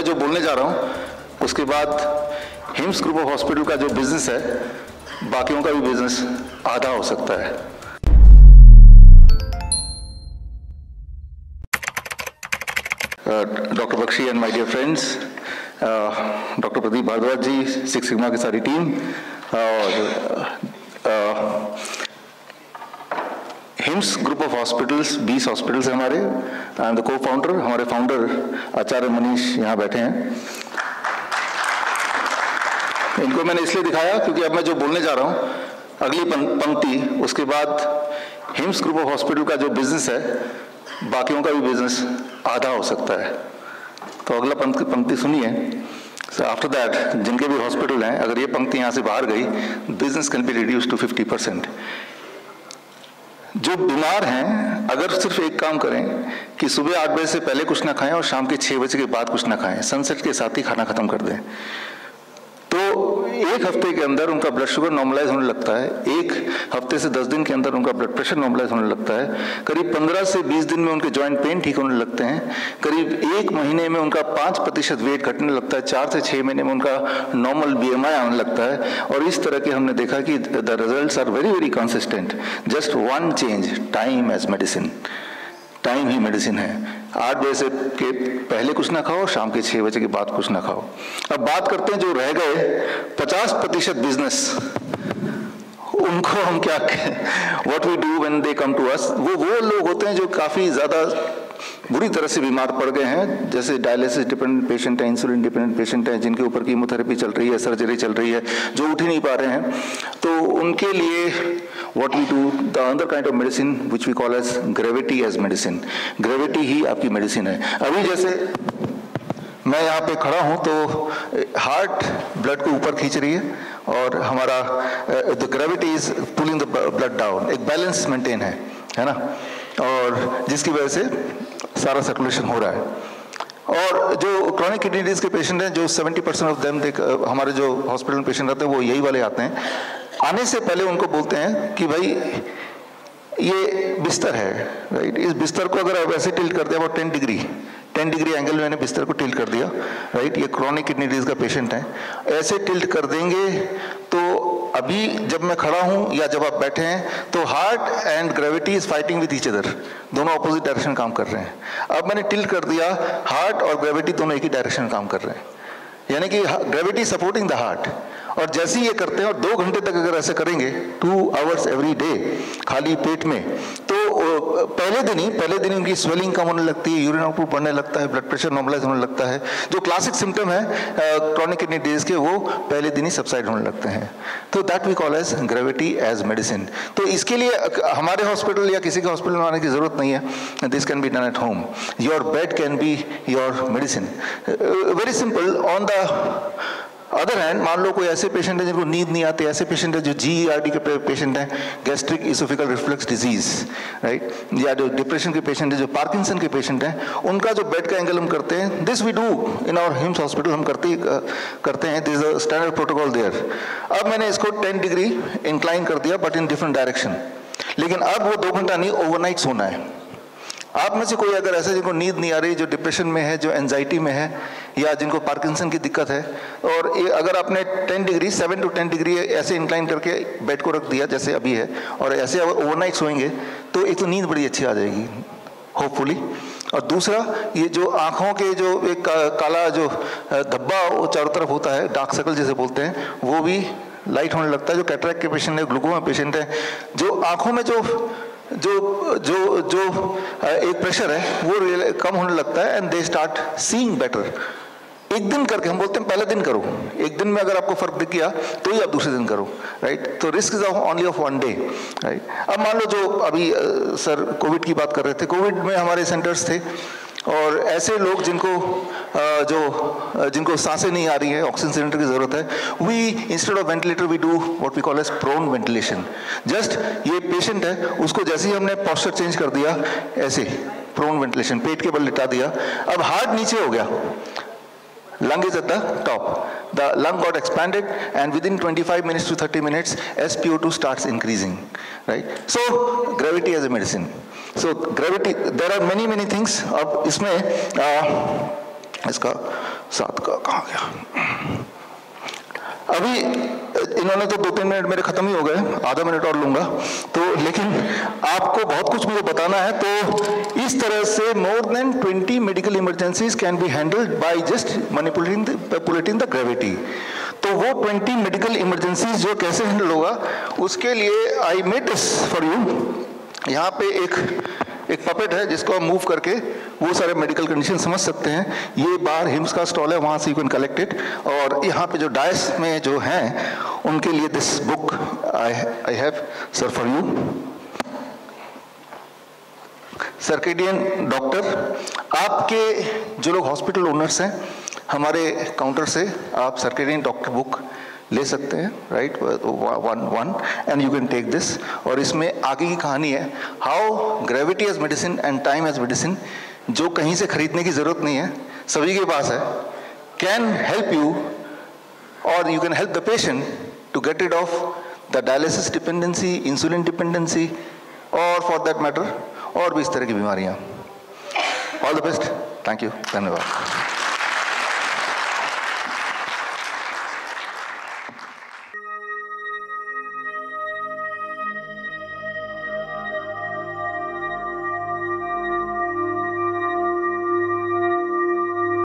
जो बोलने जा रहा हूँ उसके बाद हिम्स ग्रुप ऑफ हॉस्पिटल का जो बिजनेस है, बाकियों का भी बिजनेस आधा हो सकता है। Doctor Bakshi and my dear friends, doctor Pradeep Bhardwaj ji, six sigma की सारी टीम और HIIMS group of hospitals 20 hospitals हैं हमारे। I am the cofounder. हमारे फाउंडर आचार्य मनीष यहाँ बैठे हैं। इनको मैंने इसलिए दिखाया क्योंकि अब मैं जो बोलने जा रहा हूँ अगली पंक्ति, उसके बाद हिम्स ग्रुप ऑफ हॉस्पिटल का जो बिजनेस है, बाकियों का भी बिजनेस आधा हो सकता है। तो अगला पंक्ति सुनिए। सो आफ्टर दैट, जिनके भी हॉस्पिटल हैं, अगर ये पंक्ति यहाँ से बाहर गई, business can be reduce to 50%। जो बीमार हैं, अगर सिर्फ एक काम करें कि सुबह 8 बजे से पहले कुछ ना खाएं और शाम के 6 बजे के बाद कुछ ना खाएं, सनसेट के साथ ही खाना खत्म कर दें, तो एक हफ्ते के अंदर उनका ब्लड शुगर नॉर्मलाइज होने लगता है। एक हफ्ते से 10 दिन के अंदर उनका ब्लड प्रेशर नॉर्मलाइज होने लगता है। करीब 15 से 20 दिन में उनके जॉइंट पेन ठीक होने लगते हैं। करीब 1 महीने में उनका 5% वेट घटने लगता है। 4 से 6 महीने में उनका नॉर्मल BMI आने लगता है। और इस तरह के हमने देखा कि the results are very very consistent. Just one change, time as medicine. Time ही मेडिसिन है। 8 बजे से के पहले कुछ ना खाओ, शाम के 6 बजे के बाद कुछ ना खाओ। अब बात करते हैं जो रह गए 50% बिजनेस, उनको हम क्या, what we do when they come to us. वो लोग होते हैं जो काफी ज्यादा बुरी तरह से बीमार पड़ गए हैं, जैसे डायलिसिस डिपेंडेंट पेशेंट है, इंसुलिन डिपेंडेंट पेशेंट है, जिनके ऊपर कीमोथेरेपी चल रही है, सर्जरी चल रही है, जो उठ ही नहीं पा रहे हैं। तो उनके लिए what we do, the other kind of medicine which we call as gravity as medicine. Gravity ही आपकी मेडिसिन है। अभी जैसे मैं यहाँ पे खड़ा हूँ तो हार्ट ब्लड को ऊपर खींच रही है और हमारा the gravity is pulling the blood down, एक बैलेंस मेंटेन है ना, और जिसकी वजह से सारा सर्कुलेशन हो रहा है। और जो क्रॉनिक किडनी डिजीज के पेशेंट हैं, जो 70% ऑफ देम, हमारे जो हॉस्पिटल में पेशेंट आते हैं वो यही वाले आते हैं। आने से पहले उनको बोलते हैं कि भाई ये बिस्तर है, राइट, इस बिस्तर को अगर आप ऐसे टिल्ट कर दिया, वो 10 डिग्री एंगल में मैंने बिस्तर को टिल्ट कर दिया, राइट, ये क्रॉनिक किडनी डिजीज का पेशेंट है, ऐसे टिल्ट कर देंगे तो अभी जब मैं खड़ा हूं या जब आप बैठे हैं तो heart and gravity is fighting with each other, दोनों ऑपोजिट डायरेक्शन काम कर रहे हैं। अब मैंने टिल्ट कर दिया, हार्ट और ग्रेविटी दोनों एक ही डायरेक्शन में काम कर रहे हैं, यानी कि ग्रेविटी सपोर्टिंग द हार्ट। और जैसे ही ये करते हैं और 2 घंटे तक अगर ऐसे करेंगे 2 आवर्स एवरी डे खाली पेट में, तो पहले दिन ही उनकी स्वेलिंग कम होने लगती है, यूरिन आउटपुट बढ़ने लगता है, ब्लड प्रेशर नॉर्मलाइज होने लगता है। जो क्लासिक सिम्टम है क्रॉनिक किडनी डिजीज के, वो पहले दिन ही सबसाइड होने लगते हैं। तो that we call as gravity as medicine. तो इसके लिए हमारे हॉस्पिटल या किसी के हॉस्पिटल में आने की जरूरत नहीं है। This can be done at home. Your bed can be your medicine. Very simple. On the other hand, मान लो कोई ऐसे पेशेंट है जिनको नींद नहीं आती, ऐसे पेशेंट है जो GERD के पेशेंट हैं, gastric oesophageal reflux disease, right, या जो डिप्रेशन के पेशेंट है, जो पार्किंसन के पेशेंट हैं, उनका जो बेड का एंगल हम करते हैं, this we do in our HIIMS hospital, हम करते हैं, this is a standard protocol there. अब मैंने इसको 10 डिग्री इंक्लाइन कर दिया, बट इन डिफरेंट डायरेक्शन। लेकिन अब वो 2 घंटा नहीं, ओवरनाइट सोना है। आप में से कोई अगर ऐसे जिनको नींद नहीं आ रही, जो डिप्रेशन में है, जो एंजाइटी में है, या जिनको पार्किंसन की दिक्कत है, और अगर आपने 10 डिग्री 7 to 10 डिग्री ऐसे इंक्लाइन करके बेड को रख दिया जैसे अभी है, और ऐसे ओवरनाइट सोएंगे, तो एक तो नींद बड़ी अच्छी आ जाएगी होपफुली। और दूसरा, ये जो आँखों के जो एक काला जो धब्बा वो चारों तरफ होता है, डार्क सर्कल जैसे बोलते हैं, वो भी लाइट होने लगता है। जो कैटरैक्ट के पेशेंट है, ग्लूकोमा पेशेंट है, जो आँखों में जो एक प्रेशर है वो कम होने लगता है, and they start seeing better. एक दिन करके, हम बोलते हैं पहले दिन करो, एक दिन में अगर आपको फर्क दिख गया तो ही आप दूसरे दिन करो, राइट। तो risk is only of 1 day, right. अब मान लो जो अभी सर कोविड की बात कर रहे थे, कोविड में हमारे सेंटर्स थे, और ऐसे लोग जिनको सांसें नहीं आ रही है, ऑक्सीजन सिलेंडर की जरूरत है, we instead of ventilator we do what we call as prone ventilation. Just ये पेशेंट है, उसको जैसे ही हमने पोस्चर चेंज कर दिया, ऐसे प्रोन वेंटिलेशन, पेट के बल लिटा दिया, अब हार्ट नीचे हो गया, lung is at the top, the lung got expanded, and within 25 minutes to 30 minutes SpO2 starts increasing, right? So gravity as a medicine. So gravity, there are many things. अब इसमें इसका 7 का कहाँ गया? अभी इन्होंने तो 2-3 मिनट मेरे खत्म ही हो गए, आधा मिनट और लूंगा तो, लेकिन आपको बहुत कुछ मुझे बताना है। तो इस तरह से more than 20 medical emergencies can be handled by just manipulating the gravity. तो वो 20 मेडिकल इमरजेंसीज जो कैसे हैंडल होगा, उसके लिए I made this for you. यहाँ पे एक पपेट है जिसको आप मूव करके वो सारे मेडिकल कंडीशन समझ सकते हैं। ये बाहर हिम्स का स्टॉल है, वहाँ से यू कैन कलेक्ट इट। और यहाँ पे जो डायस में जो हैं उनके लिए this book I have sir for you. Circadian doctor, आपके जो लोग हॉस्पिटल ओनर्स हैं, हमारे काउंटर से आप सर्केडियन डॉक्टर बुक ले सकते हैं, right, one and you can take this. और इसमें आगे की कहानी है, how gravity as medicine and time as medicine, जो कहीं से खरीदने की जरूरत नहीं है, सभी के पास है, कैन हेल्प यू और you can help the patient to get rid of the dialysis dependency, insulin dependency, और फॉर दैट मैटर और भी इस तरह की बीमारियां। All the best, thank you, धन्यवाद।